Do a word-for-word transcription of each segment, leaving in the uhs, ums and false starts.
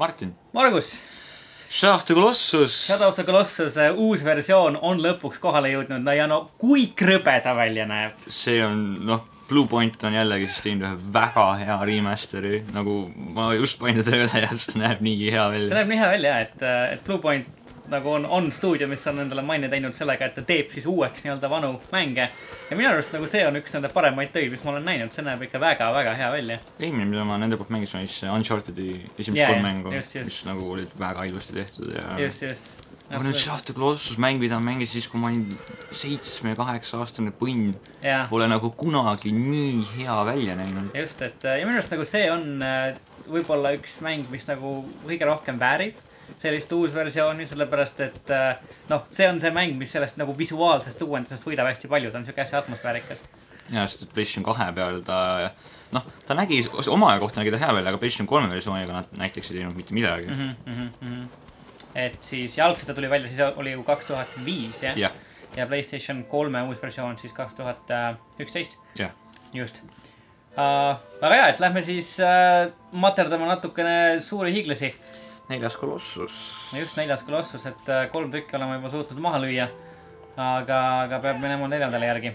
Martin. Margus. Shadow of the Colossus. Shadow of the Colossus uus versioon on lõpuks kohale jõudnud. No ja no kui krõbe ta välja näeb. See on, noh, Bluepoint on jällegi siis teinud ühe väga hea remasteri. Nagu ma just panin tööle ja see näeb nii hea välja. See näeb nii hea välja, et, et Bluepoint nagu on, on stuudio, mis on endale maine teinud sellega, et ta teeb siis uueks nii-öelda vanu mänge. Ja minu arust nagu see on üks nende paremaid töid, mis ma olen näinud. See näeb ikka väga-väga hea välja. Eelmine, mida ma nende poolt mängis, on siis Uncharted'i esimest yeah, kolm mängu, just, just. Mis nagu olid väga ilusti tehtud. Ja... Just, just. Aga nüüd Shadow of the Colossus mäng, mida mängis siis, kui ma olin seitsme kaheksa aastane põnn, yeah. Pole nagu kunagi nii hea välja näinud. Just, et ja minu arust nagu see on võib-olla üks mäng, mis nagu kõige rohkem väärib sellist uus versiooni, sellepärast et noh, see on see mäng, mis sellest nagu visuaalsest uuendusest võidab hästi palju, ta on siuke hästi atmosfäärikas. Ja, sest et PlayStation kahe peal ta, noh, ta nägi, oma kohta nägi ta hea välja, aga PlayStation kolme versiooniga nad näiteks ei teinud mitte midagi. Mm -hmm, mm -hmm. Et siis jalgselt ta tuli välja, siis oli ju kaks tuhat viis, jah? Yeah. Ja PlayStation kolme uus versioon siis kaks tuhat üksteist. Jah. Just. Uh, aga jah, et lähme siis uh, materdama natukene suuri hiiglasi. Neljas Colossus. Just neljas Colossus, et kolm tükki oleme juba suutnud maha lüüa, aga, aga peab minema neljandale järgi.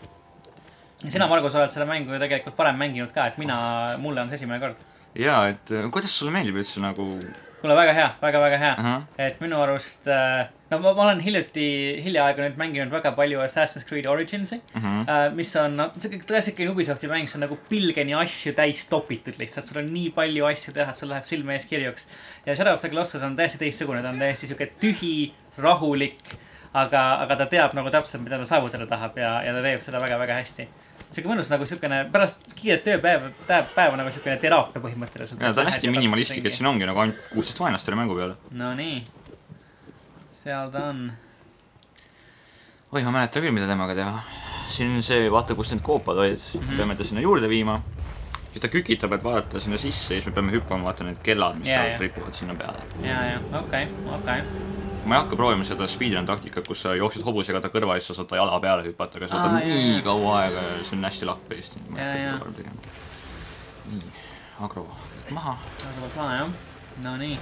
Sina, Margus, oled selle mängu ju tegelikult parem mänginud ka, et mina, mulle on see esimene kord. Jaa, et kuidas sulle meeldib üldse nagu... Kuule, väga hea, väga, väga hea. Uh-huh. Et minu arust, no ma, ma olen hiljuti, hiljaaega nüüd mänginud väga palju Assassin's Creed Originsi, uh-huh. mis on, no, see klassikaline Ubisofti mäng, see on nagu pilgeni asju täis topitud lihtsalt, sul on nii palju asju teha, et sul läheb silme ees kirjuks. Ja Shadow of the Colossus on täiesti teistsugune, ta on täiesti siuke tühi, rahulik, aga, aga ta teab nagu täpselt, mida ta saavutada tahab ja, ja ta teeb seda väga-väga hästi. Siuke mõnus nagu siukene, pärast kiiret tööpäev, päev on nagu siukene teraapia põhimõtteliselt. Ja ta on hästi minimalistlik, et siin ongi nagu ainult kuusteist vaenlast selle mängu peale. No nii. Seal ta on. Oi, ma mäletan küll, mida temaga teha. Siin see, vaata, kus need koopad olid. Mm-hmm. Peame ta sinna juurde viima. Siis ta kükitab, et vaadata sinna sisse ja siis me peame hüppama, vaata need kellad, mis yeah, ta ripuvad sinna peale. Jaa, jaa, okei, okei. Ma ei hakka proovima seda speedrun taktikat, kus sa jooksid hobusega ta kõrva ja sa saad ta jala peale hüpata, aga see võtab ah, nii jah. Kaua aega ja see on hästi lapp Eesti. Nii, agro maha. Agro võt maha, jah. No nii.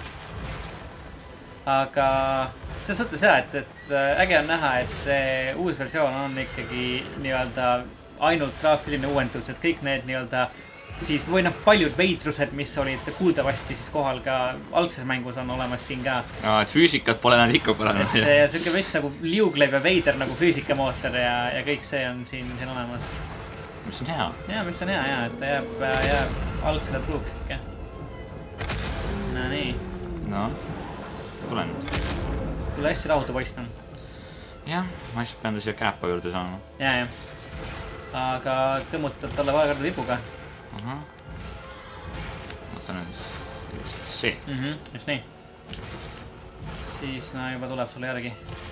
Aga see sõtte see, et, et äge on näha, et see uus versioon on ikkagi nii-öelda ainult graafiline uuendus, et kõik need nii-öelda siis või noh, paljud veidrused, mis olid kuuldavasti siis kohal ka algses mängus on olemas siin ka. Ja, et füüsikat pole nad ikka paranud. Et see siuke vist nagu liugleib ja veider nagu füüsikamootor ja, ja kõik see on siin, siin olemas. Mis on hea? Jaa, mis on hea, jaa, et ta jääb, jääb algsele truuks ikka. No nii. No, tulen. Küll hästi rahutu poist on. Jah, ma lihtsalt pean ta siia käpa juurde saama. Jaa, jah. Aga kõmmutad talle vahekarda tipuga. Aha. Vaata nüüd just see. Mm -hmm, just nii. Siis no juba tuleb sulle järgi.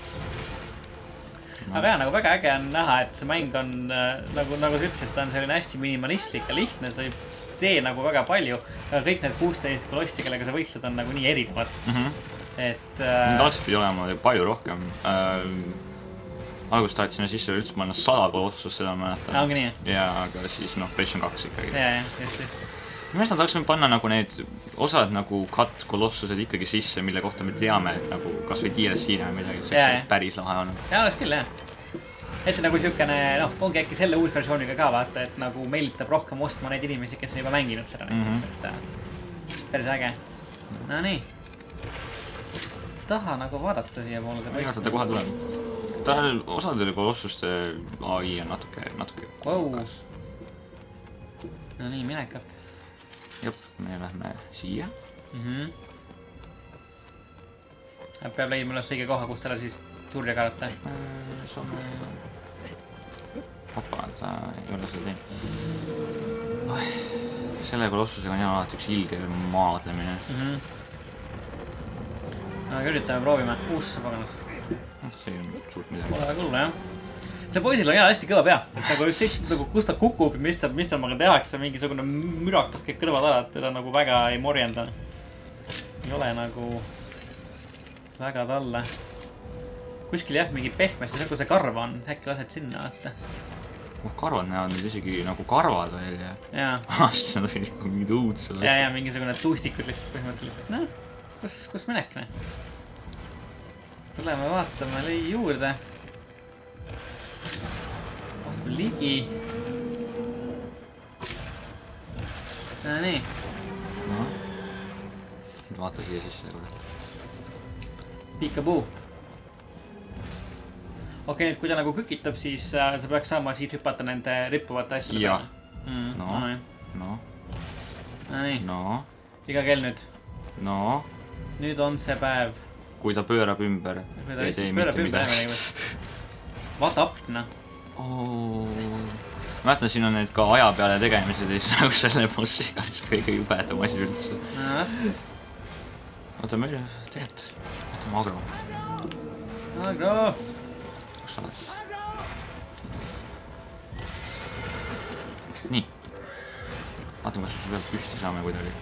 No. Aga jah, nagu väga äge on näha, et see mäng on nagu, nagu sa ütlesid, ta on selline hästi minimalistlik ja lihtne, sa ei tee nagu väga palju, aga kõik need kuusteist kolossi, kellega sa võitled, on nagu nii erinevad. Mm -hmm. Et äh... algselt pidi olema palju rohkem äh... Algust tahad sinna sisse üldse panna sada kolossust, seda ma mäletan. Ongi nii? Ja, aga siis noh, PlayStation kaks ikkagi. Ja, ja, just, just. Minu me tahaksime panna nagu need osad nagu cut kolossused ikkagi sisse, mille kohta me teame, et nagu kas või D L C-na või midagi, see ja, päris lahe on. Ja, oleks küll, jah. Et nagu siukene, noh, ongi äkki selle uus versiooniga ka vaata, et nagu meelitab rohkem ostma neid inimesi, kes on juba mänginud seda näiteks, mm -hmm. et päris äge. No nii. Taha nagu vaadata siia poole. Iga saate kohe tulema. Ta osadele kolossuste A I on natuke, natuke wow. No nii, minekat. Jop, me lähme siia. Mm -hmm. Peab leidma üles õige koha, kus talle siis turja karata. Saame... Hoppa, ta ei ole seda teinud. Oh, selle kolossusega on jah alati üks ilge maadlemine. Mm -hmm. No, üritame, proovime. Uus paganas. See on suurt midagi. Pole väga hullu, jah. See poisil on jah hästi kõva pea. Nagu üksteist, nagu kus ta kukub, mis ta, mis ta maga tehakse, mingisugune mürakas kõik kõrvad ala, et teda nagu väga ei morjenda. Ei ole nagu väga talle. Kuskil jah, mingi pehmest, see on, kui see karva on, äkki lased sinna, vaata. Oh, karvad näevad nüüd isegi nagu karvad välja. Jaa. Aastas nad olid mingid õudsed. Jaa, jaa, mingisugune tuustikud lihtsalt põhimõtteliselt. No, kus, kus menekne? Tuleme vaatame lõi juurde. Vastu ligi. No nii. No. Vaata siia sisse. Peekaboo. Okei, nüüd kui ta nagu kükitab, siis äh, sa peaks saama siit hüpata nende rippuvate asjade ja. peale. Mm, no, no. No nii. No. Iga kell nüüd. No. Nüüd on see päev. Kui ta pöörab ümber. Kui ta lihtsalt pöörab ümber. What up, noh. Oh. Ma mäletan, siin on need ka aja peale tegemised ja siis nagu selle bossiga on see kõige jubedam asi üldse. Oota, meil tegelikult. Vaatame Agro. Agro! Kus sa oled? Nii. Vaatame, kas sul pealt püsti saame kuidagi.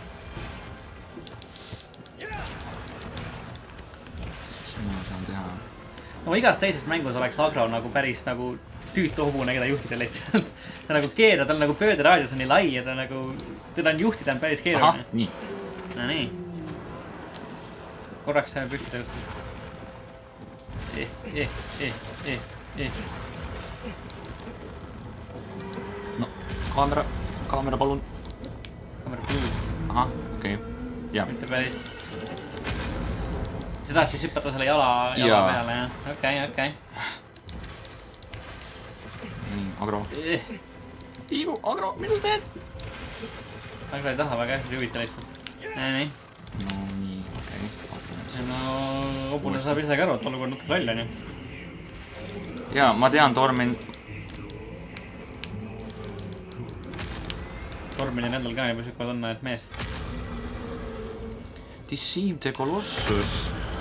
Siin ma saan teha. No igas teises mängus oleks Agro nagu päris nagu tüütu hobune, keda juhtida lihtsalt. Ta nagu keera, tal nagu pööderaadius on nii lai ja ta nagu, teda on juhtida on päris keeruline. Aha, nii. No nii. Korraks saame püsti tõustud. Eh, eh, eh, eh, eh. No, kaamera, kaamera palun. Kaamera pluus. Aha, okei. Okay. Ja. Mitte päris. Sa tahad siis hüppata selle jala, jala ja. Peale, jah? Okei, okei. Nii, Agro. Eh. Iigu, Agro, mida sa teed? Agro ei taha väga hästi huvita lihtsalt. Nii, nii. No nii, okei. Okay. No, hobune saab ise ka aru, et olukord natuke loll on ju. Jaa, ma tean, Tormin. Tormin on endal ka juba süka tunne, et mees. Deceive the Colossus.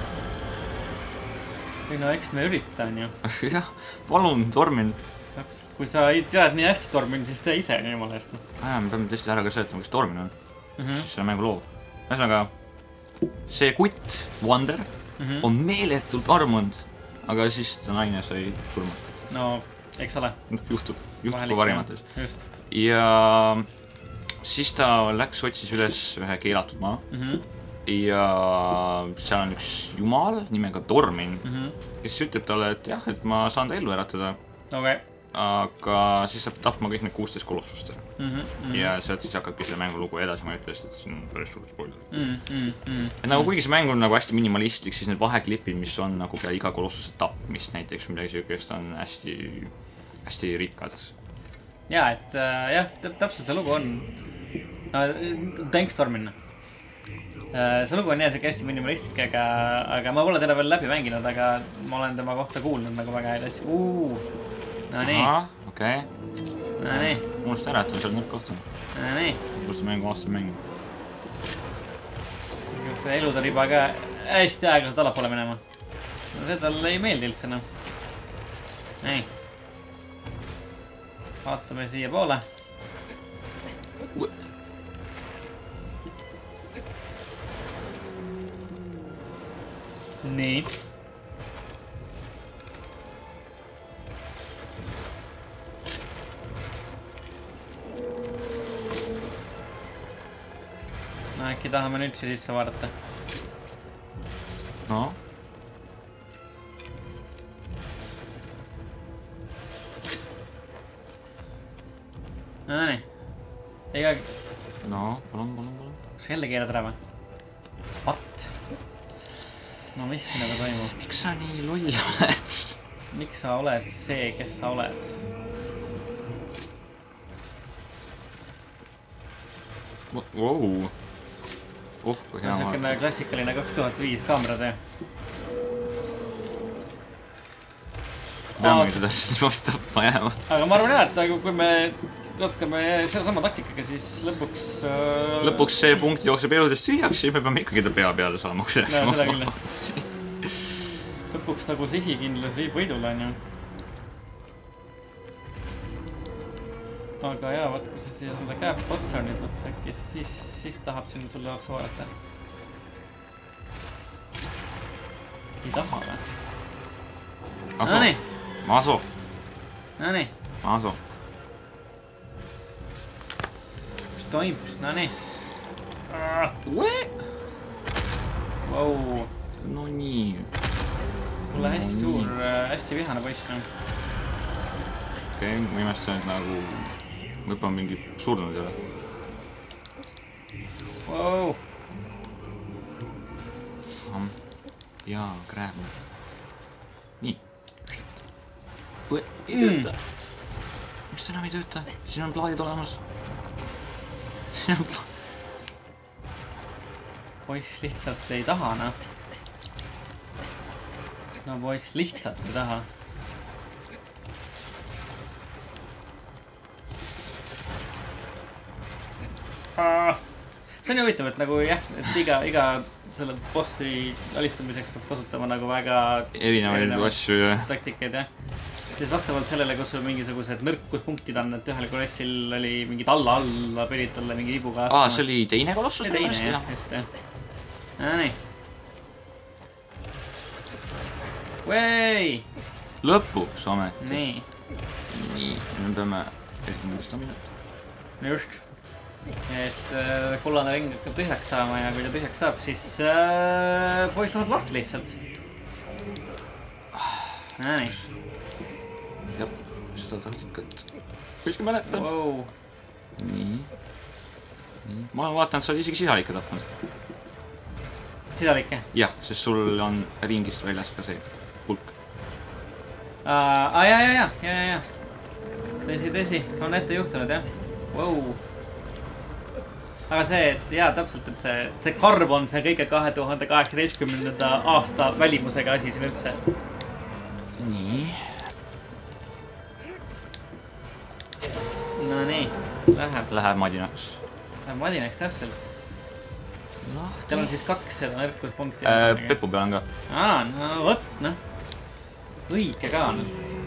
Või no eks me üritan ju. Jah, palun, Tormin. Kui sa ei tead nii hästi Tormin, siis tee ise nii jumala eest. Aja, me peame tõesti ära ka seletama, kes Tormin on. Mm -hmm. Siis selle mängu loo. Ühesõnaga, see kutt, Wander, mm -hmm. on meeletult armunud, aga siis ta naine sai surma. No, eks ole. Juhtub, juhtub ka varimates. Just. Ja siis ta läks, otsis üles ühe keelatud maa. Mm -hmm. Ja seal on üks jumal nimega Tormin, mm -hmm. kes ütleb talle, et jah, et ma saan ta ellu äratada. Okay. Aga siis saab tapma kõik need kuusteist kolossust mm. -hmm. Ja sealt siis hakkabki selle mängu lugu edasi, ma ütlesin, et siin on päris suurt spoiler mm. -hmm. Et nagu kuigi see mäng on nagu hästi minimalistlik, siis need vaheklipid, mis on nagu pea iga kolossuse tapmist näiteks midagi siukest on hästi, hästi rikkad. Jaa, et äh, jah, täpselt see lugu on no, thanks Tormin. See lugu on jah siuke hästi minimalistlik, aga, aga ma pole teda veel läbi mänginud, aga ma olen tema kohta kuulnud nagu väga häid asju. Uuu. No nii. Aha, okei. Okay. No nii. Muust ära, et on seal nõrk kohta. No nii. Kus ta mängu aastal mängib. See elu ta riba ka hästi aeglaselt allapoole minema. No see talle ei meeldi üldse, noh. Nii. Vaatame siia poole. Nii. No äkki tahame nüüd siia sisse vaadata. No. No nii. Ega... No, palun, palun, palun. Kas jälle keelad ära või? What? No mis sinuga toimub? Miks sa nii loll oled? Miks sa oled see, kes sa oled? Wow. Oh, kui hea maalt. See on klassikaline kaks tuhat viis kaamerad, jah. Peamegi seda siis vastu tapma jääma. Aga ma arvan jah, et kui me jätkame selle sama taktikaga, siis lõpuks... Äh... Lõpuks see punkt jookseb eludest tühjaks, siis me peame ikkagi ta pea peale saama. No, seda küll. Lõpuks nagu sihikindlus viib võidule, on ju. Aga jaa, vaata, kui sa siia sulle käeb otsa nüüd võtta äkki, siis, siis tahab siin sulle otsa vaadata. Ei taha või? No nii. Maaso. No nii. Maaso. toimub, no nii. Vau. No nii. Mulle hästi suur, hästi vihane poiss. Okei, ma imestan, et nagu võib-olla mingi surnud ei ole. Vau. Jaa, krääb. Nii. Ei tööta. Miks ta enam ei tööta? Siin on plaadid olemas. Siin on plaadid. Poiss lihtsalt ei taha, noh. No poiss lihtsalt ei taha. See on ju huvitav, et nagu jah, et iga, iga selle bossi alistamiseks peab kasutama nagu väga erinevaid asju ja taktikaid, jah. Siis vastavalt sellele, kus sul mingisugused nõrkuspunktid on, et ühel kolossil oli mingi talla alla, pidid talle mingi libuga astma. Aa, see oli teine kolossus? Teine, jah, just, jah. No nii. Või! Lõpuks ometi. Nii. Nii, me peame esimene stamina. Just. Et äh, kullane ring hakkab tühjaks saama ja kui ta tühjaks saab, siis äh, poiss läheb lahti lihtsalt. No nii. Jah, seda taktikat. Võiski mäletan. Wow. Nii. Nii. Ma olen vaatanud, sa oled isegi sisalikke tapnud. Sisalikke? Jah, sest sul on ringist väljas ka see pulk. Aa, uh, ja, ja, ja, ja, ja, ja. Tõsi, tõsi, on ette juhtunud, jah. Wow. Aga see, et jaa, täpselt, et see, see karb on see kõige kahe tuhande kaheksateistkümnenda aasta välimusega asi siin üldse. Nii. No nii, läheb. Läheb madinaks. Läheb madinaks, täpselt. No, teil on siis kaks seda nõrkuspunkti. Äh, Pepu peal on ka. Aa, no võt, noh. Õige ka, noh.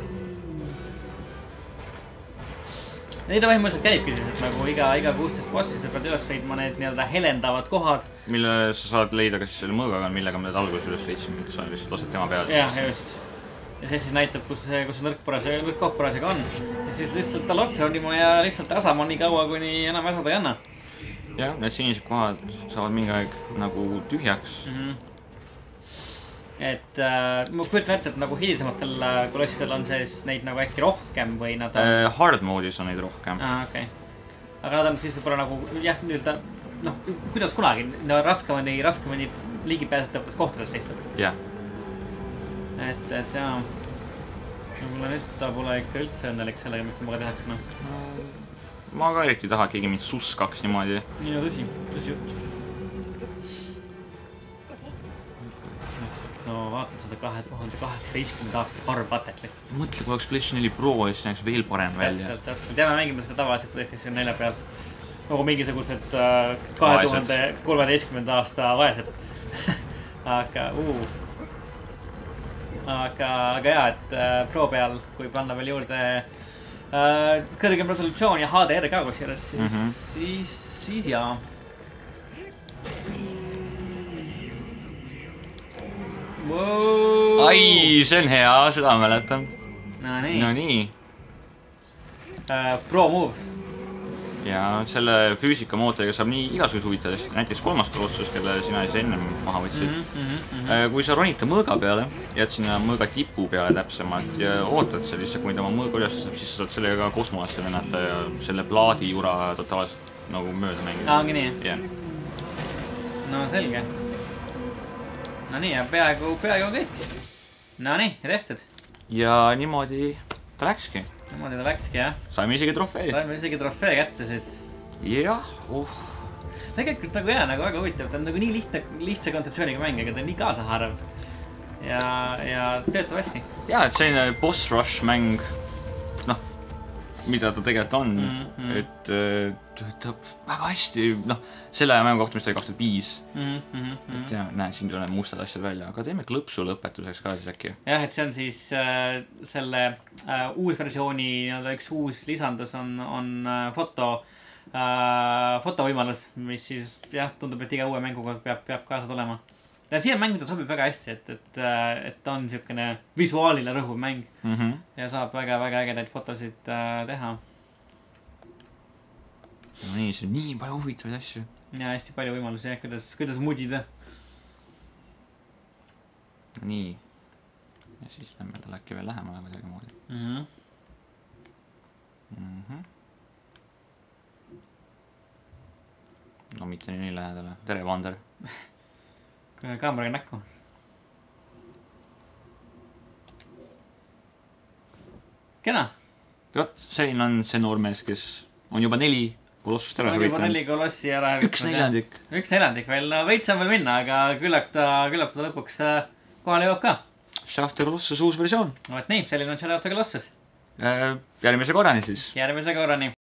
Neid põhimõtteliselt käibki siis, et nagu iga, iga kuusteist bossi sa pead üles leidma need nii-öelda helendavad kohad. Mille sa saad leida ka siis selle mõõgaga, millega me alguses üles leidsin, et sa lihtsalt lased tema peale. Jah, just. Ja see siis näitab, kus see, kus see nõrk parasjaga, nõrk koht parasjaga on. Ja siis lihtsalt tal otsa ronima ja lihtsalt asama nii kaua, kuni enam asada ei anna. Jah, need sinised kohad saavad mingi aeg nagu tühjaks. Mm-hmm. Et äh, ma kujutan ette, et nagu hilisematel kolossidel on sees neid nagu äkki rohkem või nad on... Äh, hard mode'is on neid rohkem. Aa, okei. Okay. Aga nad on siis võib-olla nagu, jah, nüüd-öelda, noh, kuidas kunagi, no raskemani, raskemani ligipääsetavates kohtades lihtsalt. Jah. Et, et jaa. Mulle nüüd ta pole ikka üldse õnnelik sellega, mis temaga tehakse, noh. Ma ka eriti taha keegi mind suskaks niimoodi. Nii, tõsi, tõsi jutt. No vaatan seda kahe tuhande kaheksateistkümnenda aasta karvatet lihtsalt. Mõtle, kui oleks PlayStation neli Pro, siis näeks veel parem välja. Täpselt, täpselt. Ja me mängime seda tavaliselt PlayStation nelja peal. Nagu mingisugused äh, kahe tuhande kolmeteistkümnenda aasta vaesed. Aga, uu. Aga, aga jaa, et äh, Pro peal, kui panna veel juurde äh, kõrgem resolutsioon ja H D R ka kusjuures, siis, mm -hmm. siis, siis jaa. Wow. Ai, see on hea, seda ma mäletan. No nii. No nii. Uh, Pro Move. Ja selle füüsikamootoriga saab nii igasugused huvitavast. Näiteks kolmas kolossus, kelle sina siis ennem maha võtsid. Mm -hmm, mm -hmm. Kui sa ronid ta mõõga peale, jääd sinna mõõga tipu peale täpsemalt ja ootad seal lihtsalt, kui ta oma mõõga üles saab, siis sa saad sellega kosmosesse lennata ja selle plaadi jura totaalselt nagu mööda mängida. Aa, ongi nii? Jah. No selge. No nii, ja peaaegu, peaaegu kõik. No nii, tehtud. Ja niimoodi ta läkski. Niimoodi ta läkski, jah. Saime isegi trofee. Saime isegi trofee kätte siit. Jah, uh. Tegelikult nagu jää, nagu väga huvitav. Ta on nagu nii lihtne, lihtsa kontseptsiooniga mäng, aga ta on nii kaasahaarav. Ja, ja töötab hästi. Jaa, et selline boss rush mäng, noh, mida ta tegelikult on, mm -hmm. et töötab väga hästi, noh, selle mängu kohta, mis ta oli kaks tuhat viis. Mm -hmm. Et jah, näe, siin tuleb mustad asjad välja, aga teeme klõpsu lõpetuseks ka siis äkki. Jah, et see on siis äh, selle äh, uus versiooni, nii-öelda üks uus lisandus on, on äh, foto, äh, fotovõimalus, mis siis jah, tundub, et iga uue mänguga peab, peab kaasa tulema. Ja siia mängida sobib väga hästi, et, et, et ta on siukene visuaalile rõhuv mäng mm -hmm. ja saab väga-väga ägedaid fotosid äh, teha. no nii, see on nii palju huvitavaid asju. Ja hästi palju võimalusi, jah, kuidas, kuidas mudida. Nii. Ja siis lämme tal äkki veel lähemale kuidagi moodi. Mhm. Mhm. No mitte nii lähedale. Tere, Vander. Kaameraga näkku. Kena. Jot, selline on see noormees, kes on juba neli kolossust ära hävitanud. Juba neli kolossi ära hävitanud. Üks neljandik. Üks neljandik veel. No veits on veel minna, aga küllap ta, küllap ta lõpuks kohale jõuab ka. Shadow of the Colossus uus versioon. Vaat nii, selline on Shadow of the Colossus. Järgmise korrani siis. Järgmise korrani.